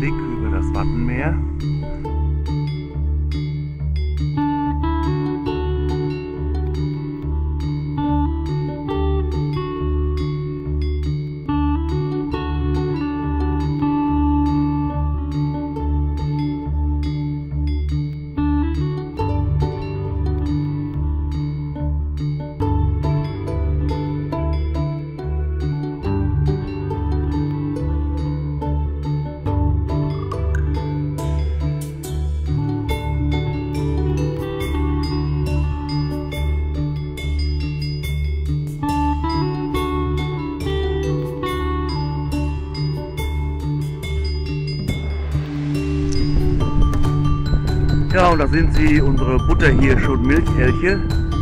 Blick über das Wattenmeer. Ja, und da sind sie, unsere Butterhirsche und Milchelche.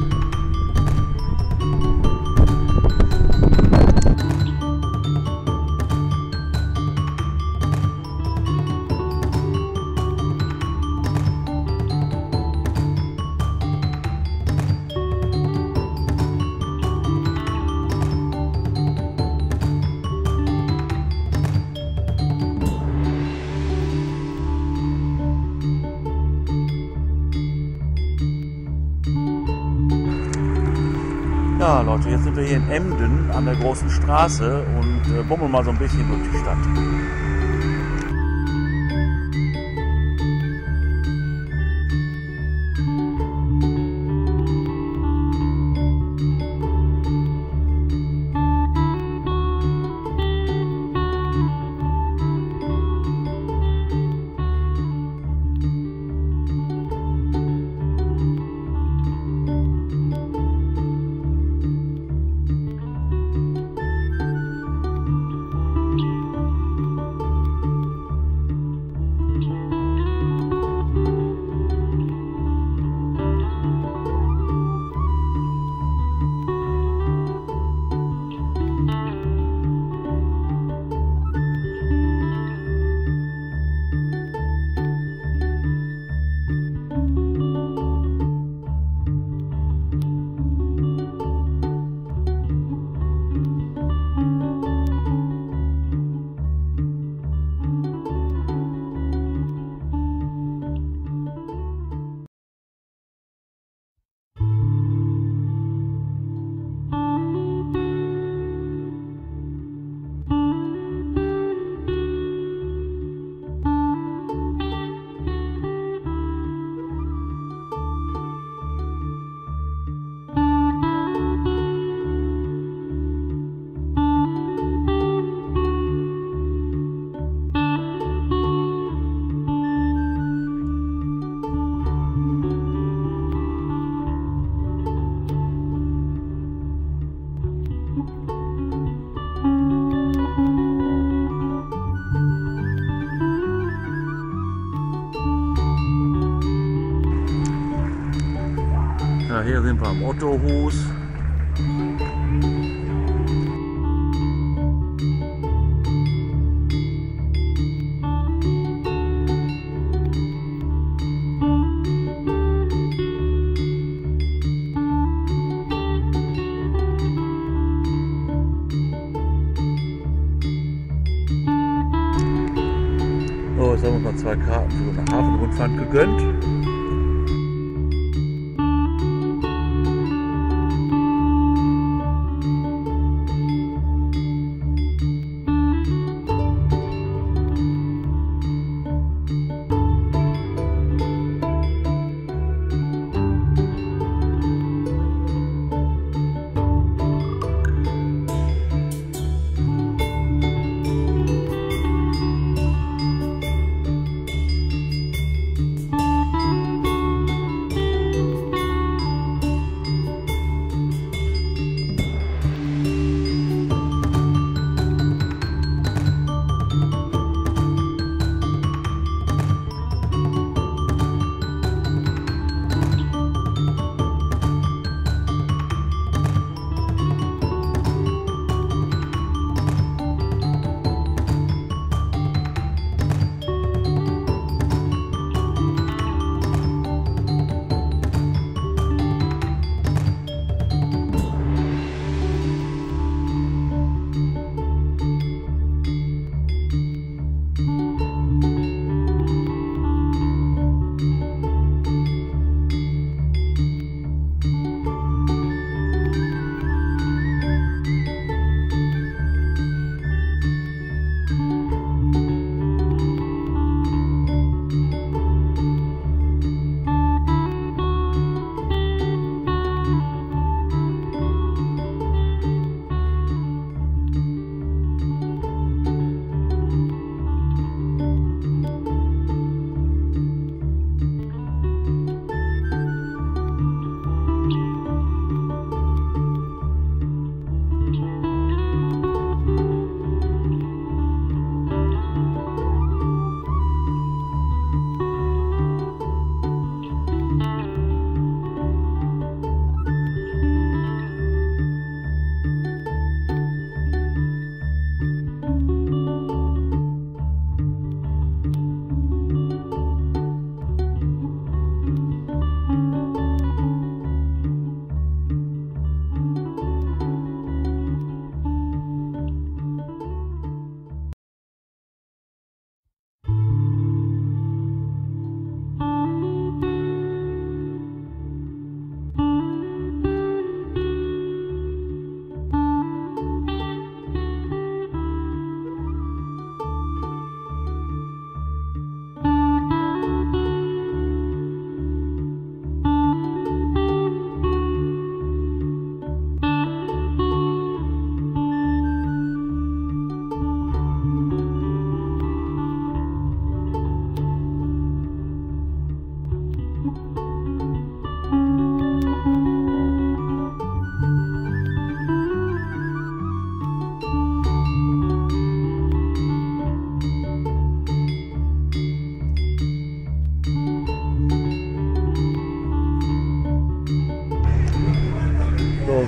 Ja Leute, jetzt sind wir hier in Emden an der großen Straße und bummeln mal so ein bisschen durch die Stadt. Ja, hier sind wir am Ottohus. So, jetzt haben wir uns noch 2 Karten für eine Hafenrundfahrt gegönnt.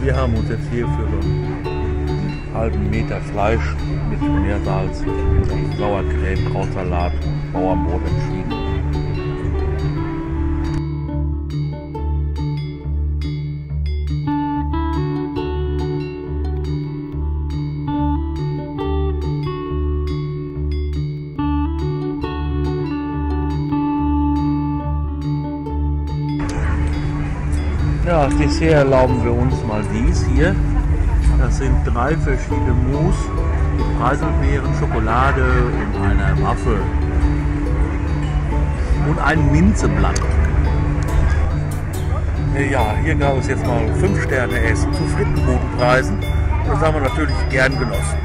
wir haben uns jetzt hier für so einen halben Meter Fleisch mit Meersalz, Sauercreme, Krautsalat, Bauernbrot entschieden. Ja, als Dessert erlauben wir uns mal dies hier. Das sind 3 verschiedene Mousse mit Preiselbeeren, Schokolade und einer Waffel. Und ein Minzeblatt. Ja, hier gab es jetzt mal 5 Sterne Essen zu Frittenbodenpreisen. Das haben wir natürlich gern genossen.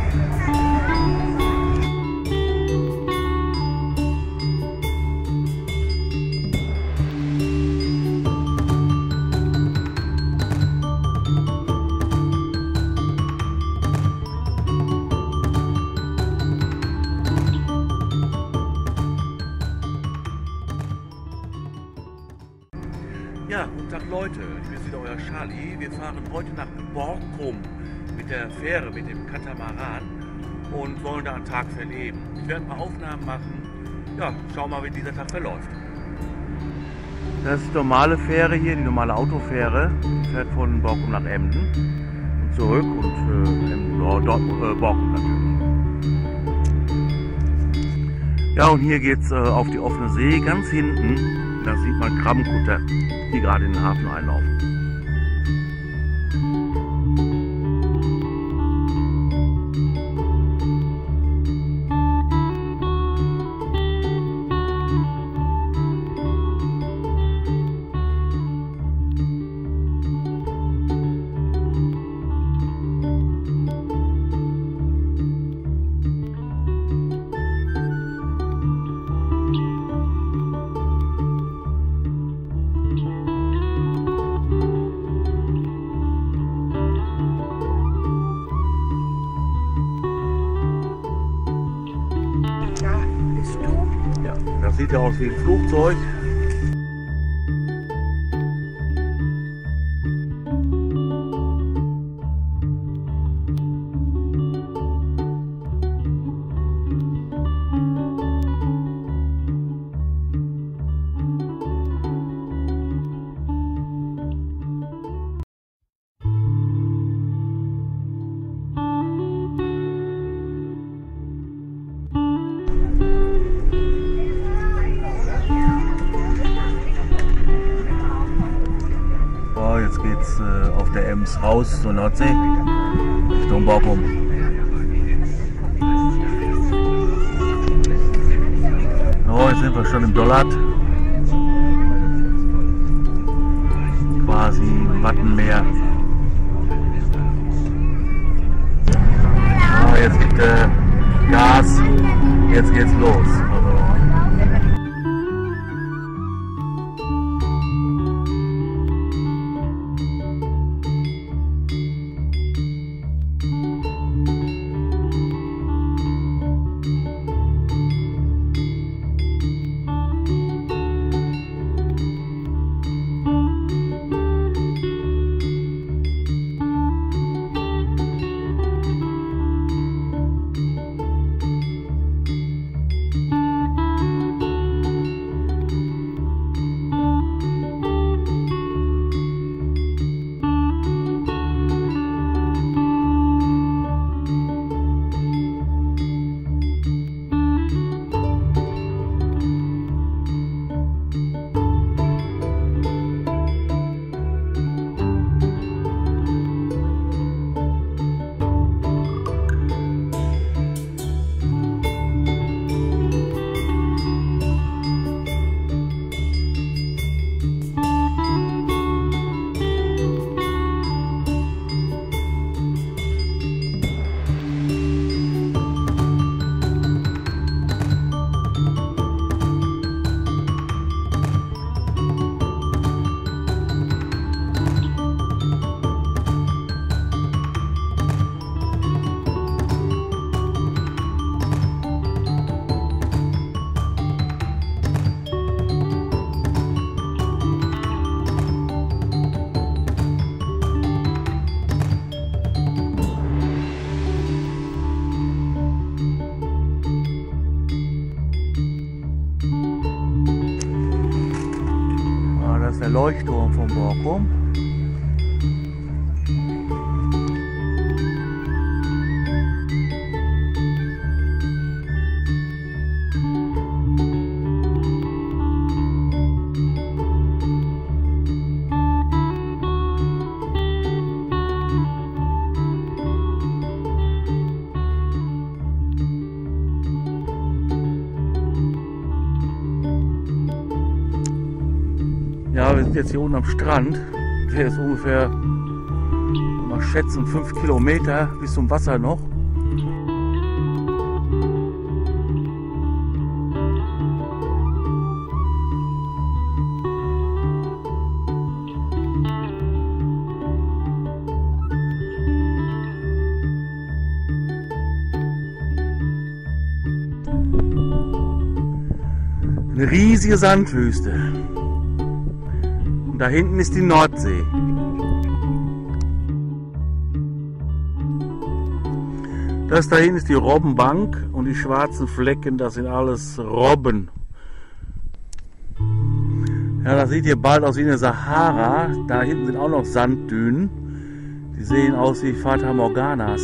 Ja, guten Tag Leute, ich bin wieder euer Charlie. Wir fahren heute nach Borkum mit der Fähre, mit dem Katamaran und wollen da einen Tag verleben. Ich werde ein paar Aufnahmen machen. Ja, schauen wir mal, wie dieser Tag verläuft. Das ist die normale Fähre hier, die normale Autofähre. Die fährt von Borkum nach Emden und zurück und Borkum natürlich. Ja, und hier geht es auf die offene See, ganz hinten. Da sieht man Krabbenkutter, die gerade in den Hafen einlaufen. Das sieht ja aus wie ein Flugzeug. Jetzt geht's auf der Ems raus zur Nordsee, Richtung Borkum. Oh, jetzt sind wir schon im Dollard. Quasi Wattenmeer. Oh, jetzt gibt Gas. Jetzt geht's los. der Leuchtturm von Borkum. Ja, wir sind jetzt hier unten am Strand. Der ist ungefähr, mal schätzen, 5 Kilometer bis zum Wasser noch. Eine riesige Sandwüste. Da hinten ist die Nordsee. Das da hinten ist die Robbenbank und die schwarzen Flecken, das sind alles Robben. Ja, das sieht hier bald aus wie eine Sahara. Da hinten sind auch noch Sanddünen. Die sehen aus wie Fata Morganas.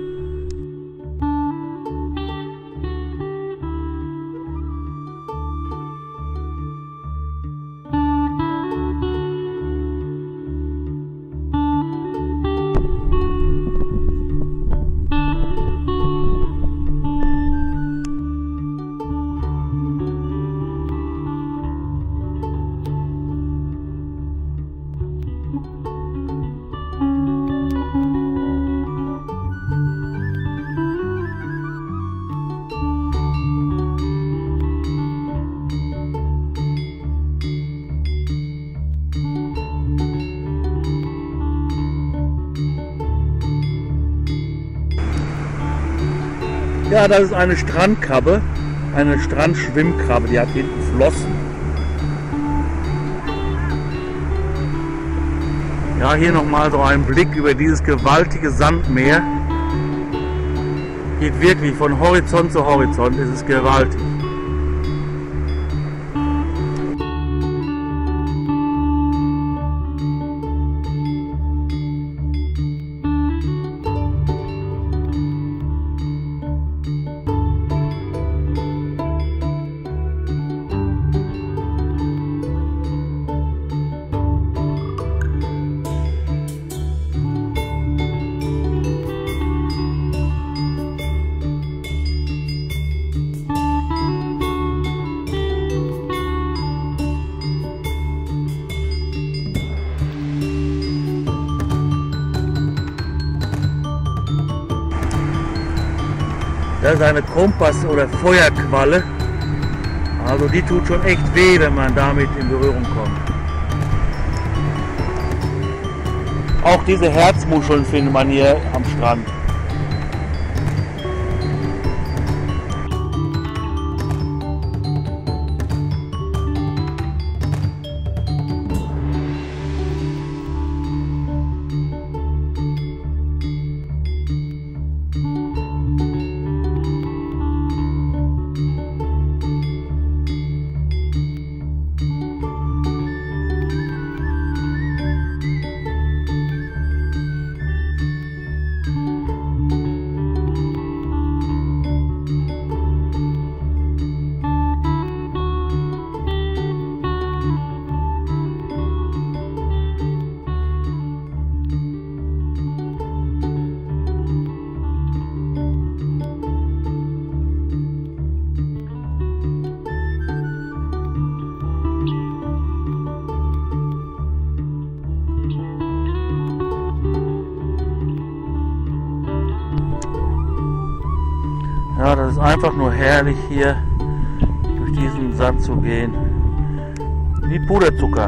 Ja, das ist eine Strandkrabbe, eine Strandschwimmkrabbe, die hat hinten Flossen. Ja, hier nochmal so ein Blick über dieses gewaltige Sandmeer. Geht wirklich von Horizont zu Horizont, es ist gewaltig. Das ist eine Kompass- oder Feuerqualle. Also die tut schon echt weh, wenn man damit in Berührung kommt. Auch diese Herzmuscheln findet man hier am Strand. Ja, das ist einfach nur herrlich hier durch diesen Sand zu gehen. Wie Puderzucker.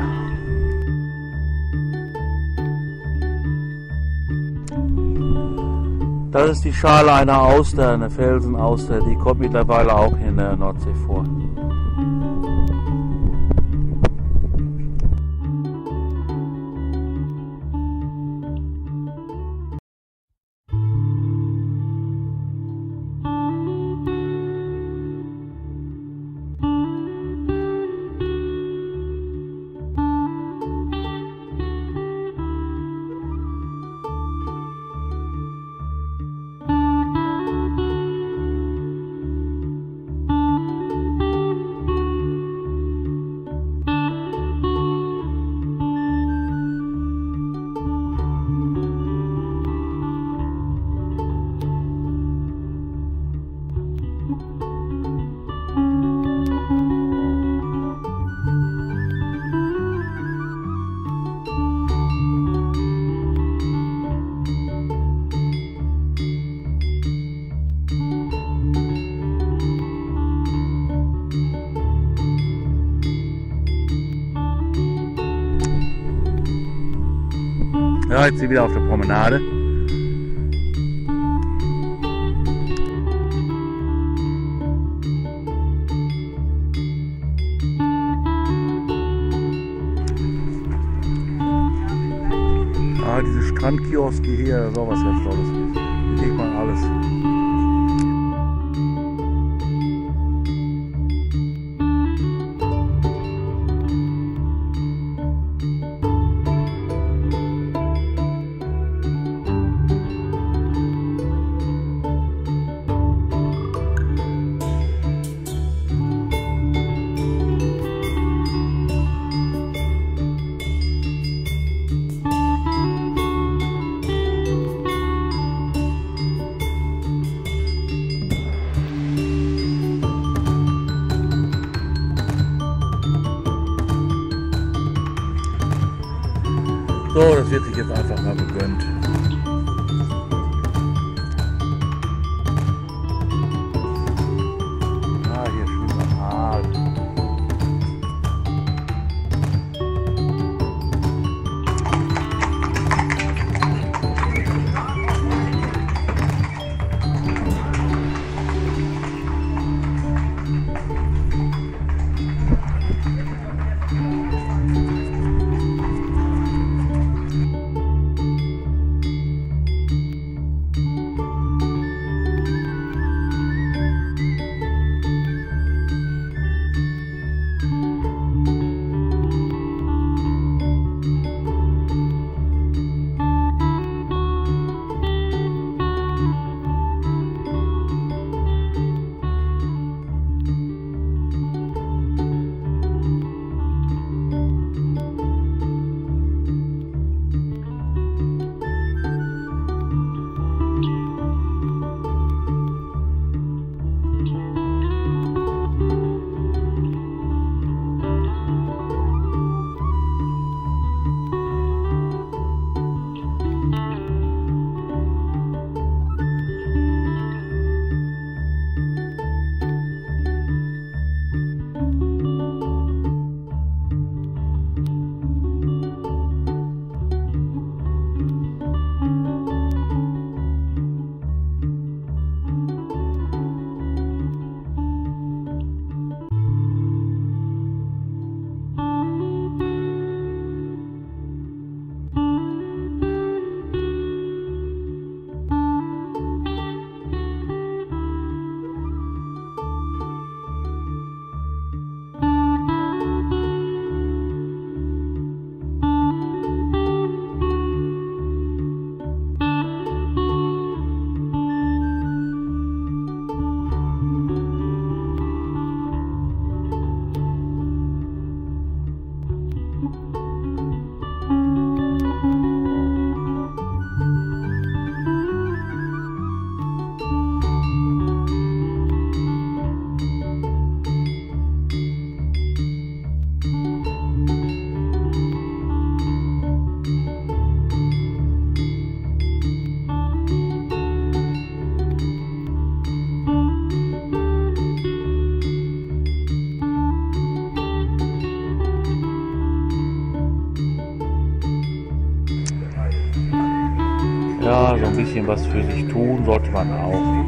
Das ist die Schale einer Auster, eine Felsenauster, die kommt mittlerweile auch in der Nordsee vor. seid ihr wieder auf der Promenade. Ah, diese Strandkioske hier, das ist auch was ganz Tolles. Hier kriegt man alles. So, das wird sich jetzt einfach mal gegönnt. Ah, hier schwimmt ein Aal. Ja, so ein bisschen was für sich tun sollte man auch.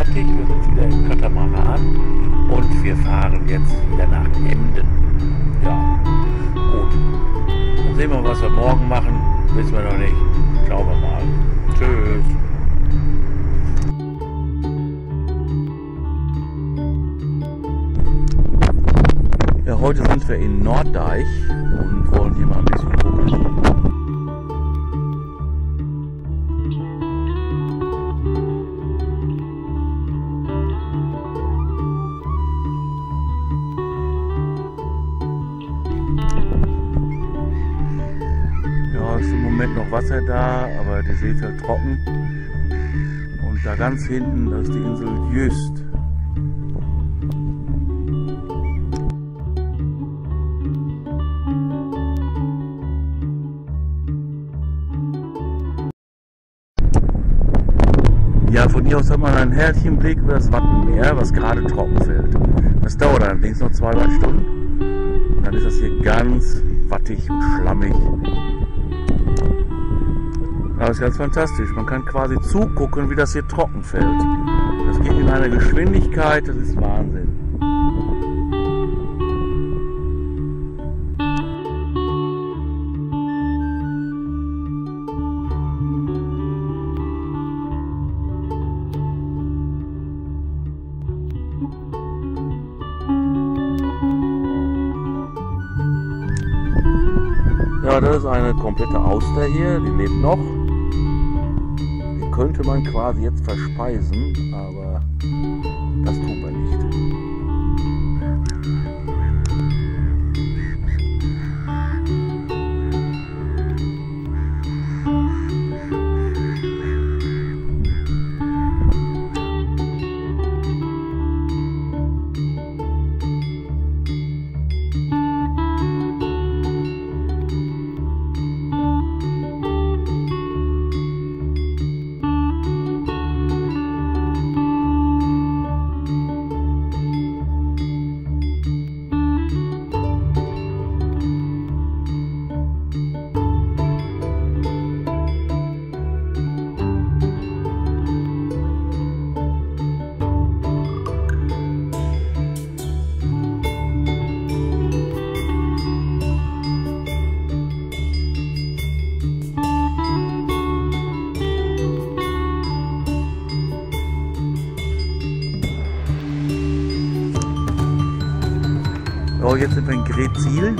fertig, wir sind wieder im Katamaran und wir fahren jetzt wieder nach Emden. Ja, gut. Dann sehen wir, was wir morgen machen. Wissen wir noch nicht. Schauen wir mal. Tschüss. Ja, heute sind wir in Norddeich und wollen hier mal ein bisschen gucken. Ja, ist im Moment noch Wasser da, aber der See fällt trocken. Und da ganz hinten, das ist die Insel Jüst. Ja, von hier aus hat man einen herrlichen Blick über das Wattenmeer, was gerade trocken fällt. Das dauert allerdings noch 2-3 Stunden. Und dann ist das hier ganz wattig und schlammig. Aber das ist ganz fantastisch. Man kann quasi zugucken, wie das hier trocken fällt. Das geht in einer Geschwindigkeit, das ist Wahnsinn. Ja, das ist eine komplette Auster hier, die lebt noch. Die könnte man quasi jetzt verspeisen, aber das tun wir nicht. So, jetzt sind wir in Greetsiel.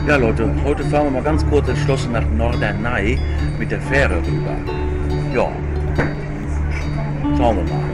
Ja Leute, heute fahren wir mal ganz kurz entschlossen nach Norderney mit der Fähre rüber. Ja, schauen wir mal.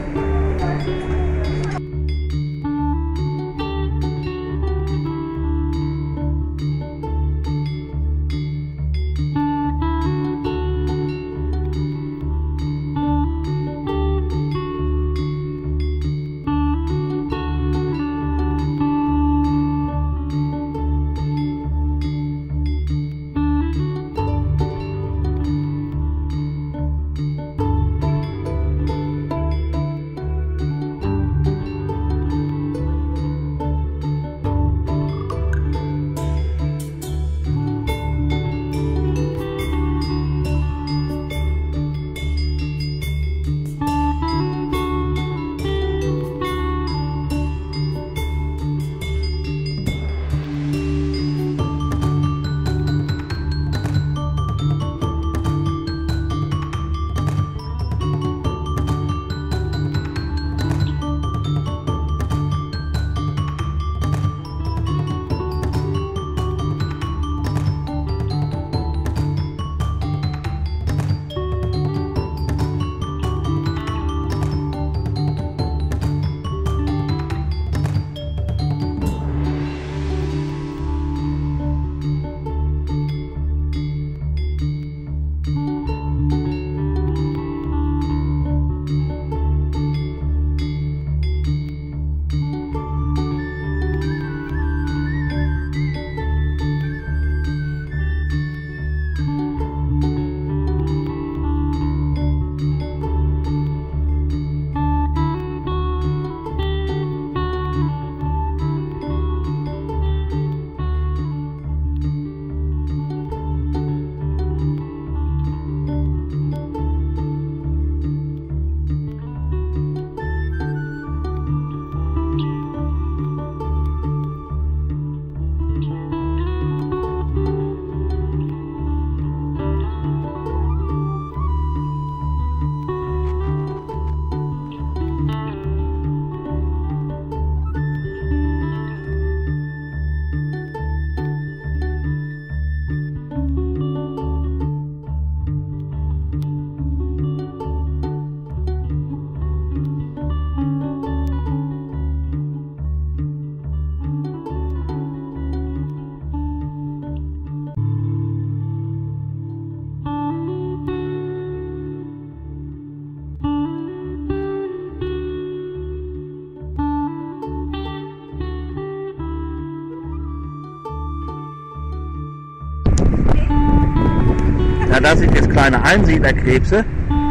Ja, das sind jetzt kleine Einsiedlerkrebse.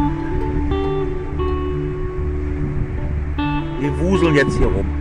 Die wuseln jetzt hier rum.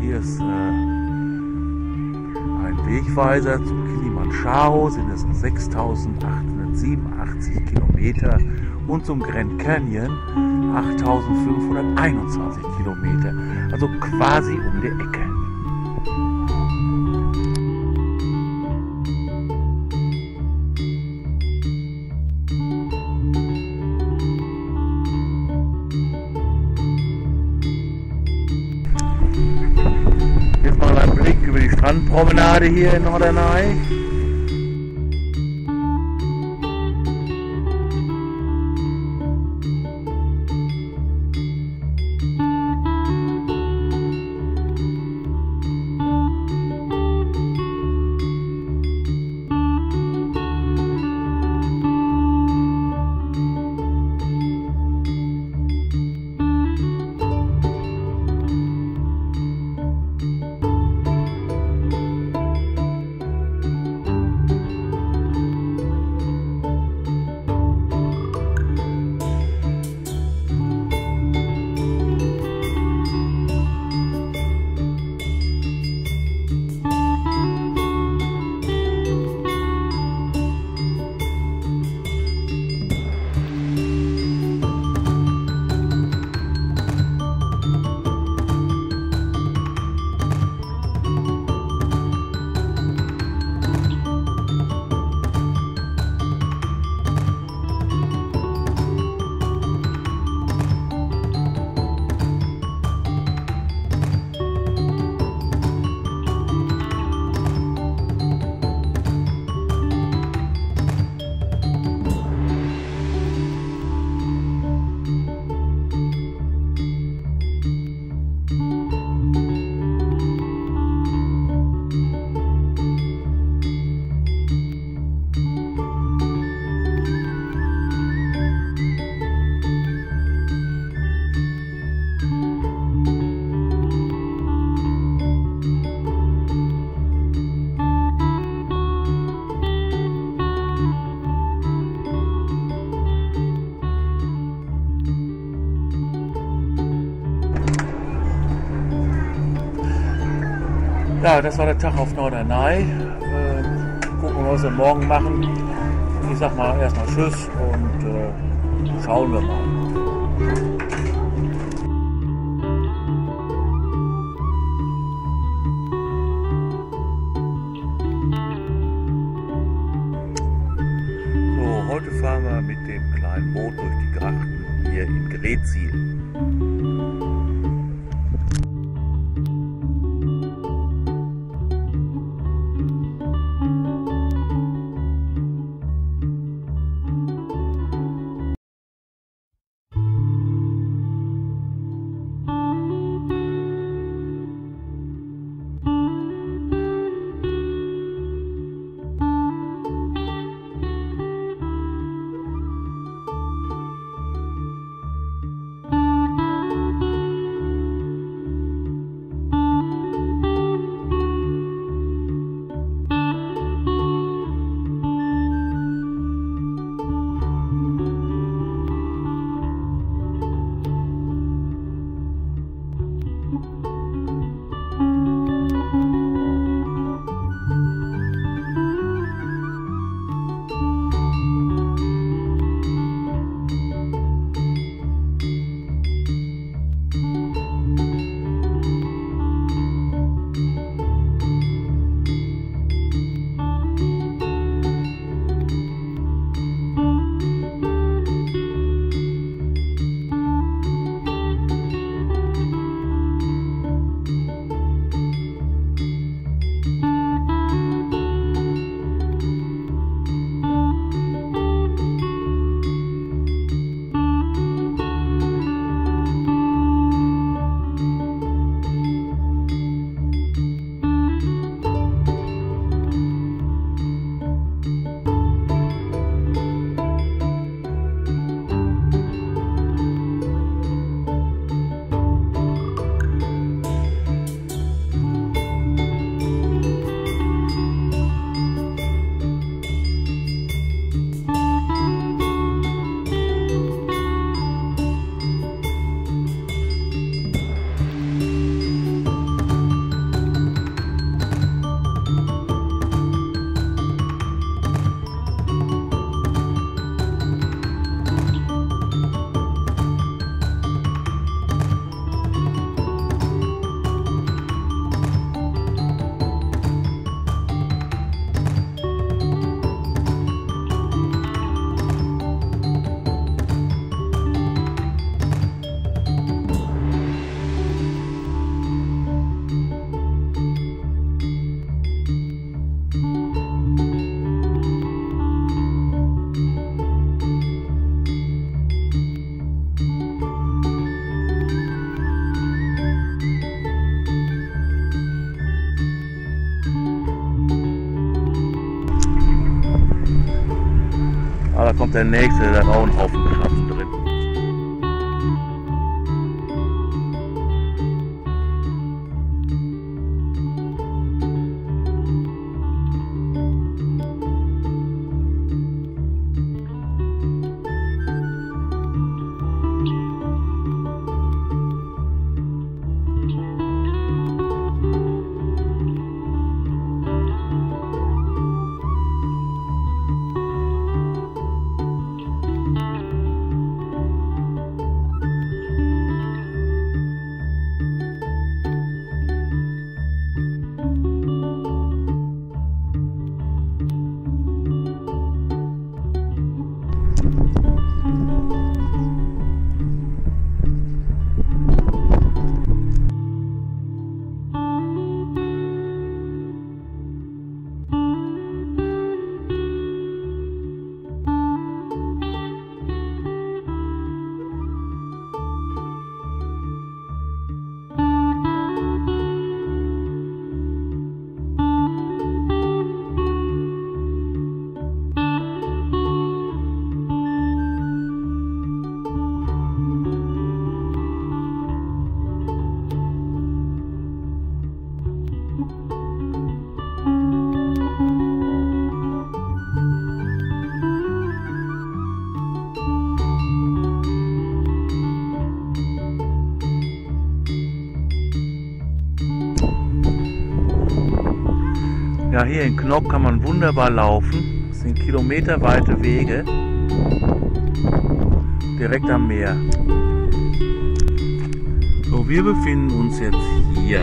hier ist ein Wegweiser zum Kilimanjaro, sind es 6.887 Kilometer und zum Grand Canyon 8.521 Kilometer, also quasi um die Ecke. Jetzt mal ein Blick über die Strandpromenade hier in Norderney. Ja, das war der Tag auf Norderney. Gucken wir, was wir morgen machen. Ich sag mal erstmal Tschüss und schauen wir mal. So, heute fahren wir mit dem kleinen Boot durch die Grachten hier in Greetsiel. kommt der nächste, der hat auch einen Haufen Krabben drin. Ja, hier in Knock kann man wunderbar laufen. Das sind kilometerweite Wege. Direkt am Meer. So, wir befinden uns jetzt hier.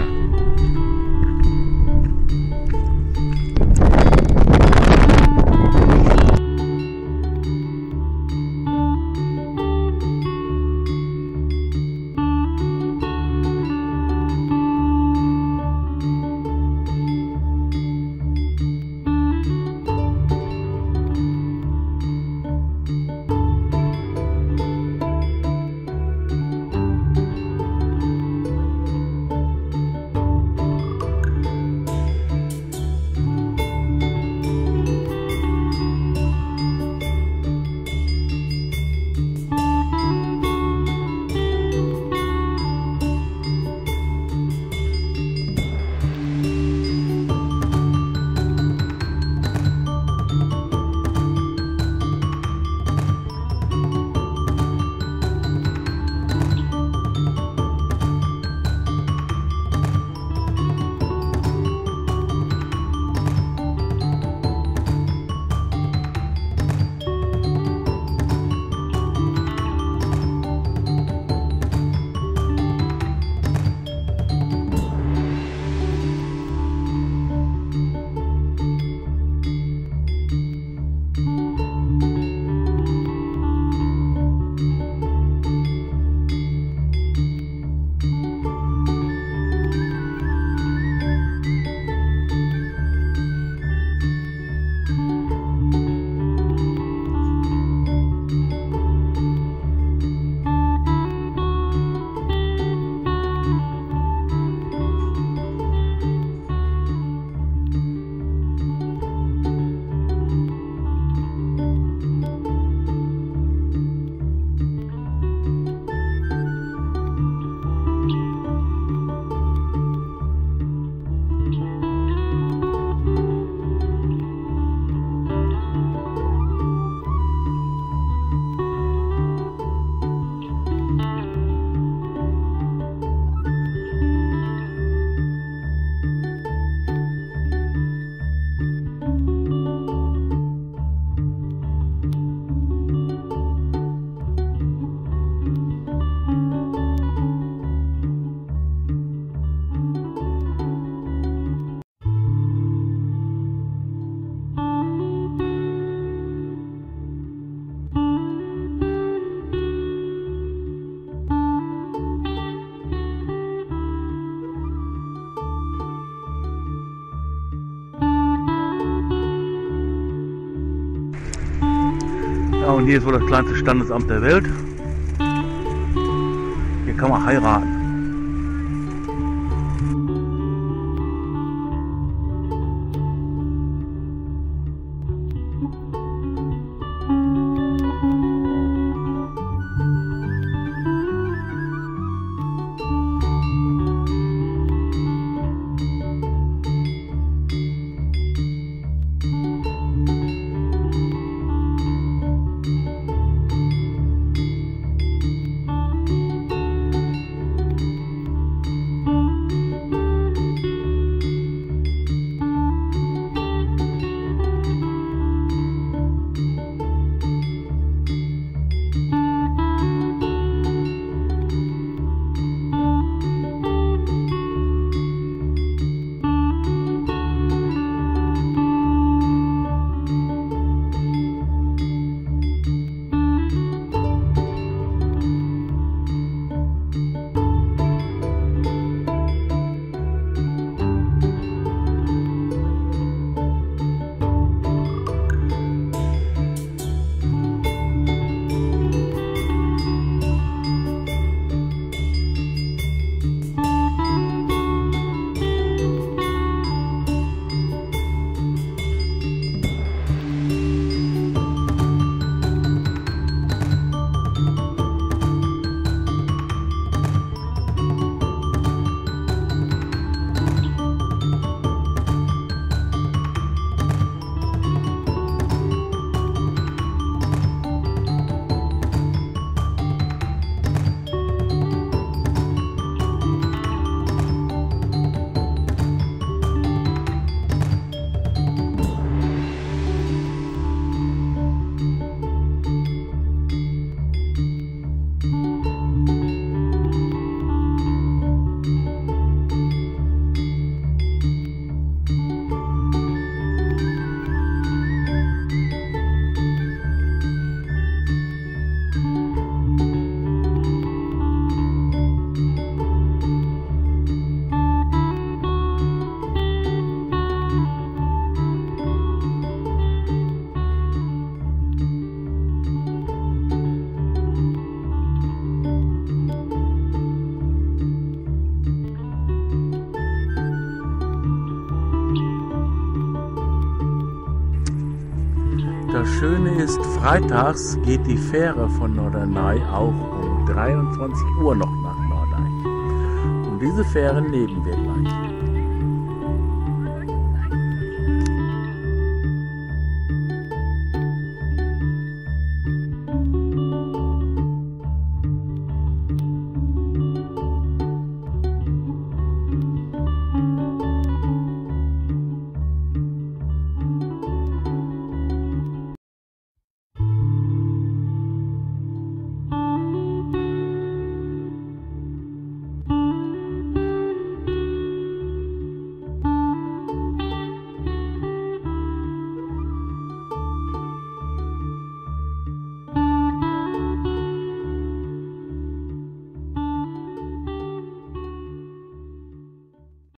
Ja, und hier ist wohl das kleinste Standesamt der Welt. Hier kann man heiraten. das Schöne ist, freitags geht die Fähre von Norderney auch um 23 Uhr noch nach Nordeich. Und diese Fähre nehmen wir gleich.